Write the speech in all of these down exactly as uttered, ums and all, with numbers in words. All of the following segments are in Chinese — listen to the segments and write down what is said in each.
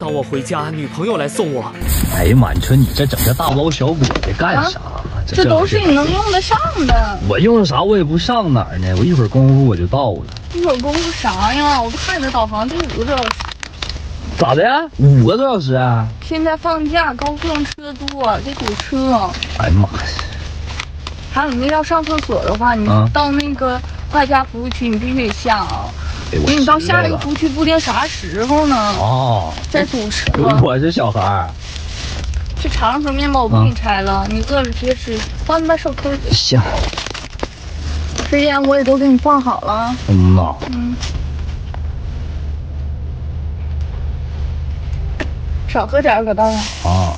当我回家，女朋友来送我。 哎呀妈，你说你这整个大包小裹的干啥？啊、 这, 这都是你能用得上的。 我用啥我也不上哪儿呢，我一会儿功夫我就到了。 一会儿功夫啥呀？我都看你的导航，就五个多小时。 咋的呀？五个多小时啊？ 现在放假，高速上车多，得堵车。 哎呀妈呀！ 还有，你要上厕所的话，你到那个快家服务区，你必须得下啊。 哎、 因为你到下一个服务区不定啥时候呢。 哦。 再堵车。 我是小孩儿。 这长城面包我不给你拆了，啊、你饿了直接吃。帮你把手抠。 行。 时间我也都给你放好了。 嗯呐。 嗯。少喝点，搁倒上。 啊。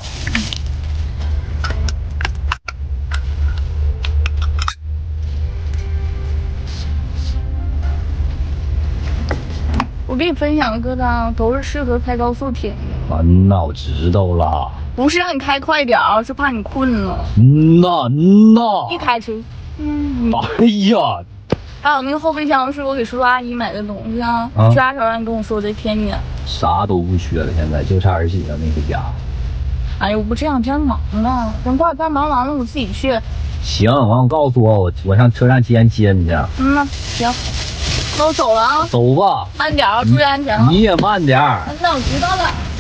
我给你分享的歌单都是适合开高速听的。 啊，那我知道了。 不是让你开快点儿，是怕你困了。 嗯呐嗯呐。 一开车。嗯。 哎呀。 还有那个后备箱是我给叔叔阿姨买的东西啊。 啊。 啥时候让你跟我说这天天。 啥都不缺了，现在就差儿媳妇没回家。 哎呦，我这两天忙了，等挂单忙完了我自己去。 行，完我告诉我，我我上车站接你接你去。 嗯呐，行。那我走了啊。 走吧。 慢点啊，注意安全啊。 你也慢点儿。 那我知道了。